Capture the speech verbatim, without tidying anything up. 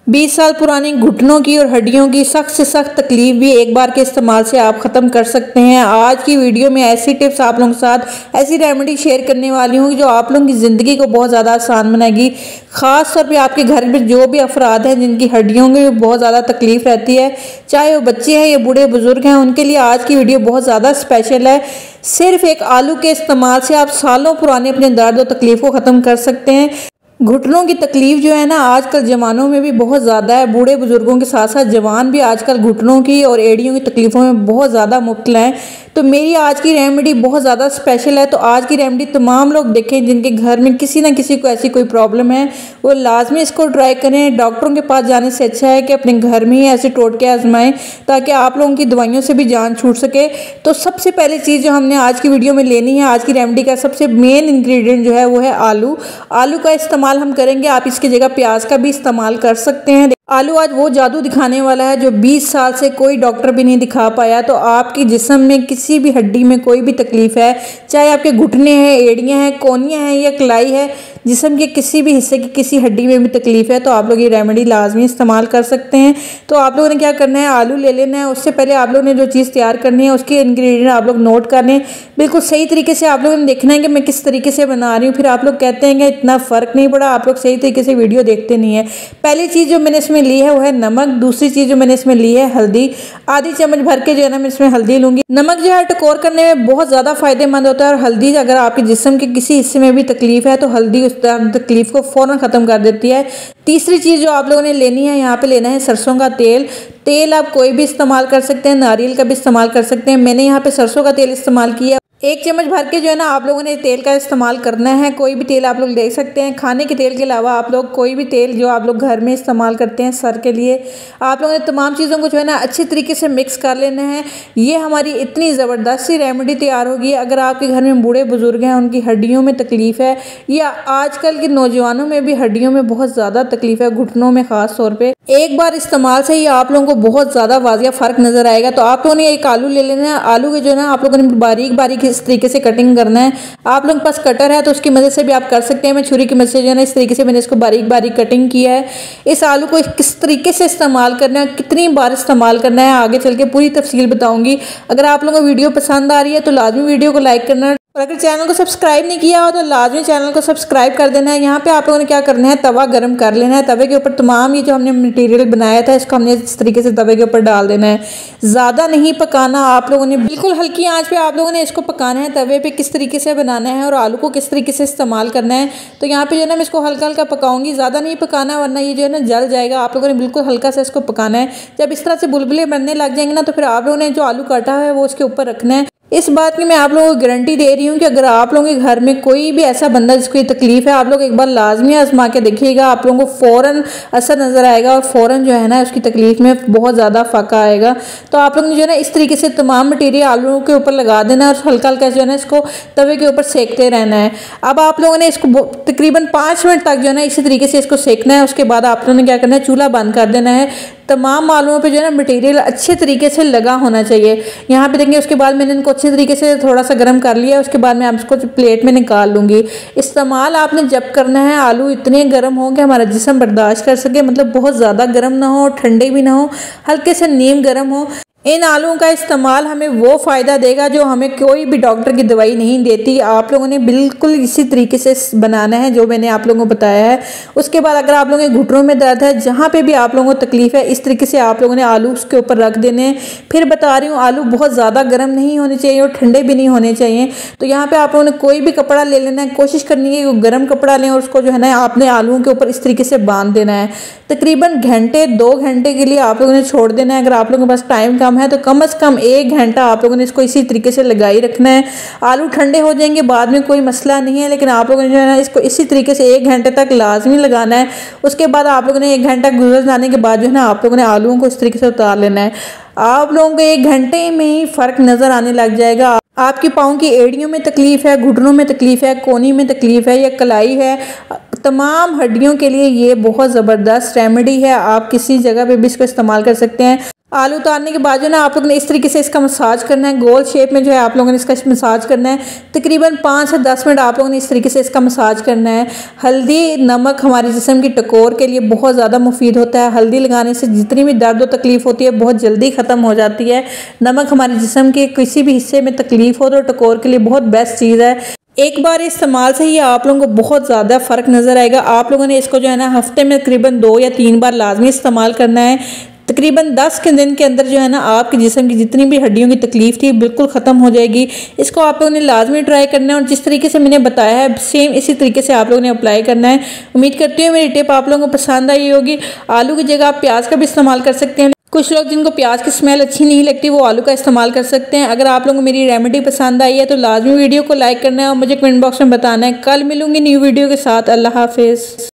बीस साल पुरानी घुटनों की और हड्डियों की सख्त से सख्त तकलीफ भी एक बार के इस्तेमाल से आप ख़त्म कर सकते हैं। आज की वीडियो में ऐसी टिप्स आप लोगों के साथ ऐसी रेमेडी शेयर करने वाली हूँ जो आप लोगों की ज़िंदगी को बहुत ज़्यादा आसान बनाएगी। ख़ास तौर पे आपके घर में जो भी अफराद हैं जिनकी हड्डियों में बहुत ज़्यादा तकलीफ रहती है, चाहे वो बच्चे हैं या बूढ़े बुजुर्ग हैं, उनके लिए आज की वीडियो बहुत ज़्यादा स्पेशल है। सिर्फ एक आलू के इस्तेमाल से आप सालों पुराने अपने दर्द और तकलीफ को ख़त्म कर सकते हैं। घुटनों की तकलीफ जो है ना आजकल जवानों में भी बहुत ज़्यादा है। बूढ़े बुजुर्गों के साथ साथ जवान भी आजकल घुटनों की और एड़ियों की तकलीफ़ों में बहुत ज़्यादा मुब्तला हैं। तो मेरी आज की रेमेडी बहुत ज़्यादा स्पेशल है। तो आज की रेमेडी तमाम लोग देखें जिनके घर में किसी ना किसी को ऐसी कोई प्रॉब्लम है, वो लाजमी इसको ट्राई करें। डॉक्टरों के पास जाने से अच्छा है कि अपने घर में ही ऐसे टोटके आजमाएं ताकि आप लोगों की दवाइयों से भी जान छूट सके। तो सबसे पहली चीज़ जो हमने आज की वीडियो में लेनी है, आज की रेमेडी का सबसे मेन इंग्रेडिएंट जो है वो है आलू। आलू का इस्तेमाल हम करेंगे, आप इसकी जगह प्याज का भी इस्तेमाल कर सकते हैं। आलू आज वो जादू दिखाने वाला है जो बीस साल से कोई डॉक्टर भी नहीं दिखा पाया। तो आपकी जिस्म में किसी भी हड्डी में कोई भी तकलीफ है, चाहे आपके घुटने हैं, एड़ियाँ हैं, कोनियाँ हैं या कलाई है, जिस्म के किसी भी हिस्से की किसी हड्डी में भी तकलीफ है, तो आप लोग ये रेमेडी लाजमी इस्तेमाल कर सकते हैं। तो आप लोगों ने क्या करना है, आलू ले लेना है। उससे पहले आप लोगों ने जो चीज़ तैयार करनी है उसके इंग्रेडिएंट आप लोग नोट कर लें। बिल्कुल सही तरीके से आप लोगों ने देखना है कि मैं किस तरीके से बना रही हूँ। फिर आप लोग कहते हैं कि इतना फ़र्क नहीं पड़ा, आप लोग सही तरीके से वीडियो देखते नहीं है। पहली चीज़ जो मैंने इसमें ली है वो है नमक। दूसरी चीज़ जो मैंने इसमें ली है हल्दी। आधी चम्मच भर के जो है ना मैं इसमें हल्दी लूँगी। नमक जो है टकोर करने में बहुत ज़्यादा फायदेमंद होता है और हल्दी अगर आपके जिस्म के किसी हिस्से में भी तकलीफ है तो हल्दी उस तकलीफ को फ़ौरन ख़त्म कर देती है। तीसरी चीज़ जो आप लोगों ने लेनी है, यहाँ पे लेना है सरसों का तेल। तेल आप कोई भी इस्तेमाल कर सकते हैं, नारियल का भी इस्तेमाल कर सकते हैं। मैंने यहाँ पे सरसों का तेल इस्तेमाल किया। एक चम्मच भर के जो है ना आप लोगों ने तेल का इस्तेमाल करना है। कोई भी तेल आप लोग ले सकते हैं। खाने के तेल के अलावा आप लोग कोई भी तेल जो आप लोग घर में इस्तेमाल करते हैं सर के लिए, आप लोगों ने तमाम चीज़ों को जो है ना अच्छी तरीके से मिक्स कर लेना है। ये हमारी इतनी ज़बरदस्त सी रेमेडी तैयार होगी। अगर आपके घर में बूढ़े बुजुर्ग हैं, उनकी हड्डियों में तकलीफ़ है, या आजकल के नौजवानों में भी हड्डियों में बहुत ज़्यादा तकलीफ है, घुटनों में ख़ास तौर पर, एक बार इस्तेमाल से ही आप लोगों को बहुत ज़्यादा वाजिया फ़र्क नज़र आएगा। तो आप लोगों ने एक आलू ले लेना है। आलू के जो है ना आप लोगों ने बारीक बारीक इस तरीके से कटिंग करना है। आप लोगों के पास कटर है तो उसकी मदद से भी आप कर सकते हैं। मैं छुरी की मदद से जो है ना इस तरीके से मैंने इसको बारीक बारीक कटिंग किया है। इस आलू को किस तरीके से इस्तेमाल करना है, कितनी बार इस्तेमाल करना है, आगे चल के पूरी तफसील बताऊंगी। अगर आप लोगों को वीडियो पसंद आ रही है तो लाजमी वीडियो को लाइक करना, और अगर चैनल को सब्सक्राइब नहीं किया हो तो लाजमी चैनल को सब्सक्राइब कर देना है। यहाँ पे आप लोगों ने क्या करना है, तवा गरम कर लेना है। तवे के ऊपर तमाम ये जो हमने मटेरियल बनाया था इसको हमने इस तरीके से तवे के ऊपर डाल देना है। ज़्यादा नहीं पकाना, आप लोगों ने बिल्कुल हल्की आंच पे आप लोगों ने इसको पकाना है। तवे पे किस तरीके से बनाना है और आलू को किस तरीके से इस्तेमाल करना है। तो यहाँ पे जो है ना मैं इसको हल्का हल्का पकाऊंगी, ज़्यादा नहीं पकाना वरना ये जो है ना जल जाएगा। आप लोगों ने बिल्कुल हल्का से इसको पकाना है। जब इस तरह से बुलबुले बनने लग जाएंगे ना तो फिर आप लोगों ने जो आलू काटा है वो उसके ऊपर रखना है। इस बात की मैं आप लोगों को गारंटी दे रही हूँ कि अगर आप लोगों के घर में कोई भी ऐसा बंदा जिसको ये तकलीफ है, आप लोग एक बार लाजमी आजमा के देखिएगा, आप लोगों को फ़ौरन असर नज़र आएगा और फ़ौरन जो है ना उसकी तकलीफ में बहुत ज़्यादा फ़ाका आएगा। तो आप लोगों ने जो है ना इस तरीके से तमाम मटीरियल आलू के ऊपर लगा देना है और हल्का हल्का जो है ना इसको तवे के ऊपर सेकते रहना है। अब आप लोगों ने इसको तकरीबन पाँच मिनट तक जो है ना इसी तरीके से इसको सेकना है। उसके बाद आप लोगों ने क्या करना है, चूल्हा बंद कर देना है। तमाम आलूओं पे जो है ना मटेरियल अच्छे तरीके से लगा होना चाहिए। यहाँ पे देखेंगे उसके बाद मैंने इनको अच्छे तरीके से थोड़ा सा गर्म कर लिया। उसके बाद मैं आप इसको प्लेट में निकाल लूँगी। इस्तेमाल आपने जब करना है, आलू इतने गर्म हो कि हमारा जिस्म बर्दाश्त कर सके, मतलब बहुत ज़्यादा गर्म ना हो, ठंडे भी ना हो, हल्के से नीम गर्म हो। इन आलूओं का इस्तेमाल हमें वो फ़ायदा देगा जो हमें कोई भी डॉक्टर की दवाई नहीं देती। आप लोगों ने बिल्कुल इसी तरीके से बनाना है जो मैंने आप लोगों को बताया है। उसके बाद अगर आप लोगों के घुटनों में दर्द है, जहाँ पे भी आप लोगों को तकलीफ है, इस तरीके से आप लोगों ने आलू उसके ऊपर रख देने हैं। फिर बता रही हूँ, आलू बहुत ज़्यादा गर्म नहीं होने चाहिए और ठंडे भी नहीं होने चाहिए। तो यहाँ पर आप लोगों ने कोई भी कपड़ा ले लेना है। कोशिश करनी है कि गर्म कपड़ा लें और उसको जो है ना आपने आलूओं के ऊपर इस तरीके से बांध देना है। तकरीबन घंटे दो घंटे के लिए आप लोगों ने छोड़ देना है। अगर आप लोगों के पास टाइम कम है तो कम अज़ कम एक घंटा आप लोगों ने इसको इसी तरीके से लगाई रखना है। आलू ठंडे हो जाएंगे बाद में, कोई मसला नहीं है, लेकिन आप लोगों ने जो है ना इसको इसी तरीके से एक घंटे तक लाजमी लगाना है। उसके बाद आप लोगों ने एक घंटा गुजर जाने के बाद जो है ना आप लोगों ने आलूओं को इस तरीके से उतार लेना है। आप लोगों को एक घंटे में ही फ़र्क नज़र आने लग जाएगा। आपकी पाँव की एड़ियों में तकलीफ है, घुटनों में तकलीफ है, कोनी में तकलीफ है या कलाई है, तमाम हड्डियों के लिए ये बहुत ज़बरदस्त रेमेडी है। आप किसी जगह पे भी इसको इस्तेमाल कर सकते हैं। आलू उतारने के बाद जो है ना आप लोगों ने इस तरीके से इसका मसाज करना है, गोल शेप में जो है आप लोगों ने इसका मसाज करना है। तकरीबन पाँच से दस मिनट आप लोगों ने इस तरीके से इसका मसाज करना है। हल्दी नमक हमारे जिस्म की टकोर के लिए बहुत ज़्यादा मुफीद होता है। हल्दी लगाने से जितनी भी दर्द और तकलीफ़ होती है बहुत जल्दी ख़त्म हो जाती है। नमक हमारे जिस्म के किसी भी हिस्से में तकलीफ़ हो तो टकोर के लिए बहुत बेस्ट चीज़ है। एक बार इस्तेमाल से ही आप लोगों को बहुत ज़्यादा फ़र्क नज़र आएगा। आप लोगों ने इसको जो है ना हफ्ते में तकरीबन दो या तीन बार लाजमी इस्तेमाल करना है। तकरीबन दस के दिन के अंदर जो है ना आपके जिस्म की जितनी भी हड्डियों की तकलीफ थी बिल्कुल ख़त्म हो जाएगी। इसको आप लोगों ने लाजमी ट्राई करना है और जिस तरीके से मैंने बताया है सेम इसी तरीके से आप लोगों ने अप्लाई करना है। उम्मीद करती हूँ मेरी टिप आप लोगों को पसंद आई होगी। आलू की जगह आप प्याज का भी इस्तेमाल कर सकते हैं। कुछ लोग जिनको प्याज की स्मेल अच्छी नहीं लगती वो आलू का इस्तेमाल कर सकते हैं। अगर आप लोगों को मेरी रेमेडी पसंद आई है तो लाजमी वीडियो को लाइक करना है और मुझे कमेंट बॉक्स में बताना है। कल मिलूंगी न्यू वीडियो के साथ। अल्लाह हाफिज़।